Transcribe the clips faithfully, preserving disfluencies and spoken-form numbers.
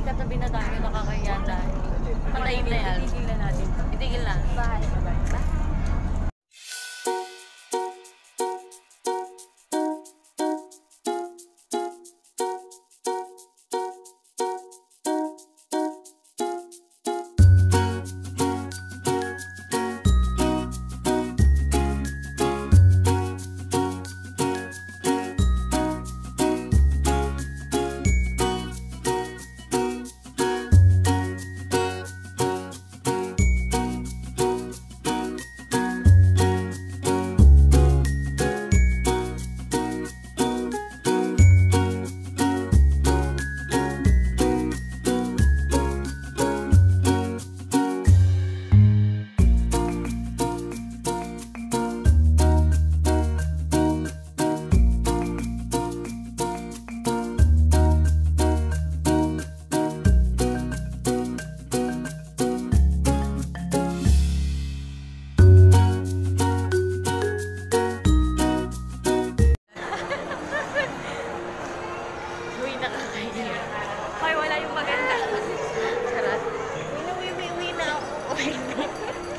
magkatabi na tayo, nakakaya tayo. Patayin na yan. Itigil na natin. Itigil na. Bye. Bye. Bye. Hoy, wala yung maganda. Sarap. Uwi na ako. Uwi na ako.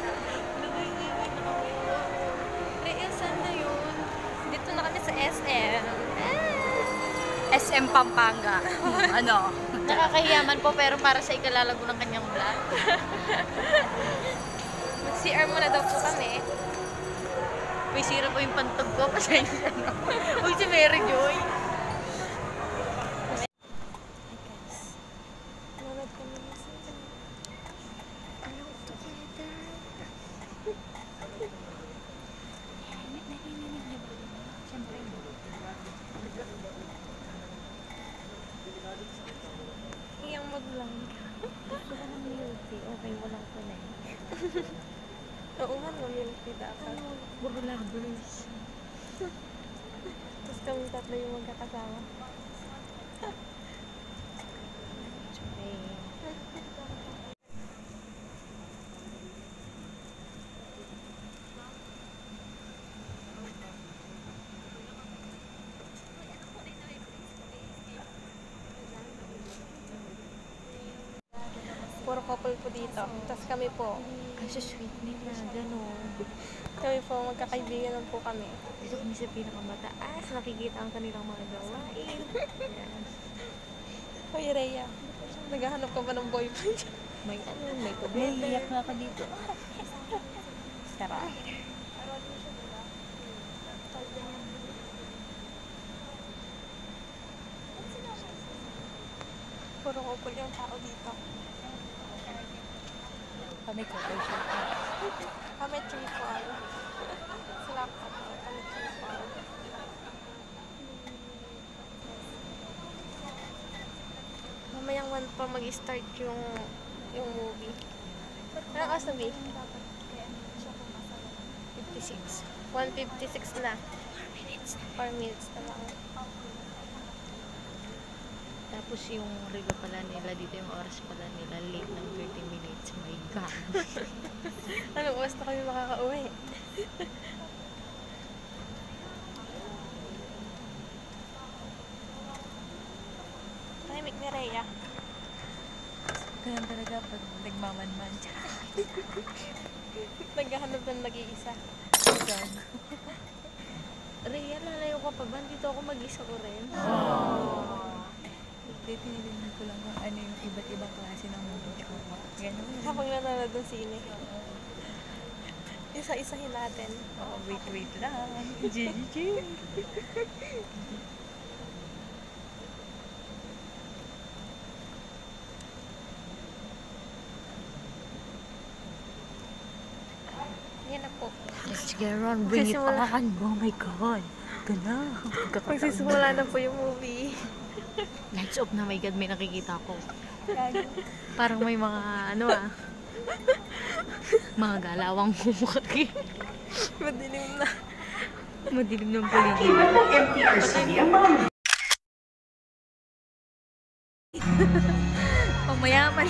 Rhea, saan na yun? Dito na kami sa S M. S M Pampanga. Ano? Nakakahiyaman po pero para sa ikalalago ng kanyang vlog. Mag-C R muna daw po kami. May sira po yung pantog ko. Pasensya na. Uy, si Mary Joy. Iyang mag-lang. Gusto ko ng milk tea. Okay, walang kunay. Oo nga, milk tea dapat. Burlabers. Tapos kami tatlo yung magkakasama. Okay. Puro couple po dito. Tapos kami po. Ang sweet nila. Ganon. Kami po, magkakaibigan lang po kami. Dito kami sa pinakamataas. Nakikita ang kanilang mga gawain. Yes. Hoy, Rhea. Naghahanap ka ba ng boyfriend? May ano, may problema. Iyak na ka dito. Tara. Puro couple yung tao dito. Kami couple siya. Kami triple. Sila couple. Kami triple. Mamayang one pa mag-start yung yung movie. Anong kasabi? fifty-six. one fifty-six na. four minutes na lang. Tapos yung relo pala nila dito, yung oras pala nila, late ng thirty minutes. My God. Anong oras na kami makaka-uwi? Tahimik ni Rhea. Ganun talaga pag nagmamanman. Naghahanap ng nag-iisa. Ganun. Rhea, lalayo ka pa ba? Dito ako mag-isa ko rin. Dito nilinig ko lang kung ano yung iba't ibang klase ng movie. Ganun. Kapag nanonood ng sine. Isa-isahin natin. Oh, wait, wait lang. G G G. Yan na po. Let's get on. Bring it on. Oh my God. Gana. Magsisimula na po yung movie. Lights off na. My God, may nakikita ko. Parang may mga ano ah. Mga galawang kumukaki. Madilim na. Madilim ng paligid. Pamayaman.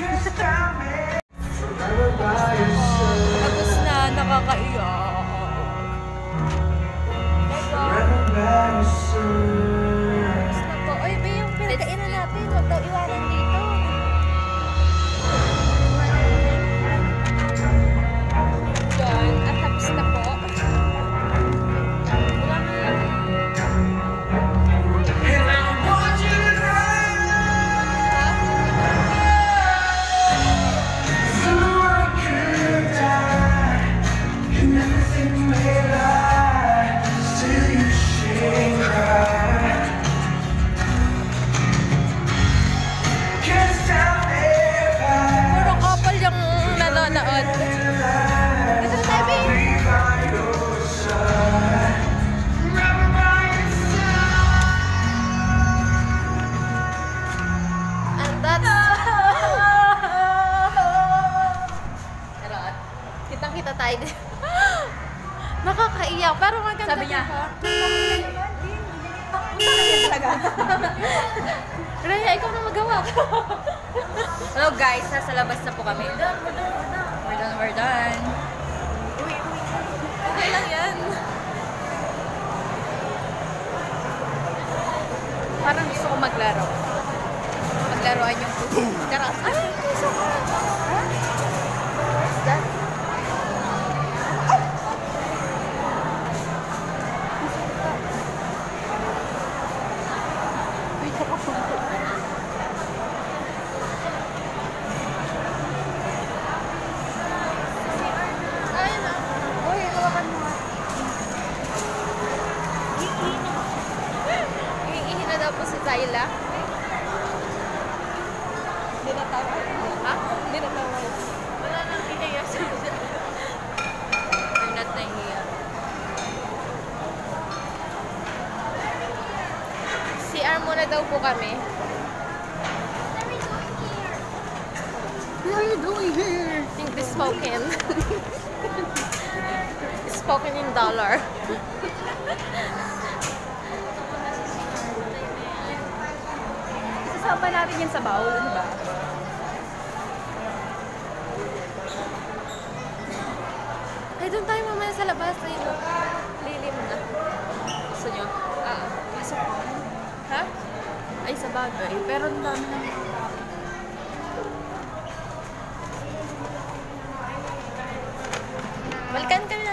Tapos na, nakakaiyak. Tapos na po. Oy, ba yung pinakainan natin? Huwag daw iwanan dito. Hello guys, nasa labas na po kami. We're done, we're done, we're done. Okay lang yan. Parang gusto ko maglaro. Maglaruan yung karas. Ay, gusto ko. Where's that? Ayun na. Uy, hawakan mo nga. Iihi na daw po si Tyla. Hindi na tawa. Ha? Hindi na tawa. Wala nang ihiya siya. We're not nahihiya. C R muna daw po kami. What are you doing here? English spoken. Spoken in dollar. Isasama natin yan sa bowl, ano ba? Ay, doon tayo mamaya sa labas. Ay, lilim na. Gusto nyo? Ah, pasok ko. Ha? Ay, sa bagay. Pero ang dami na. Balikan ka na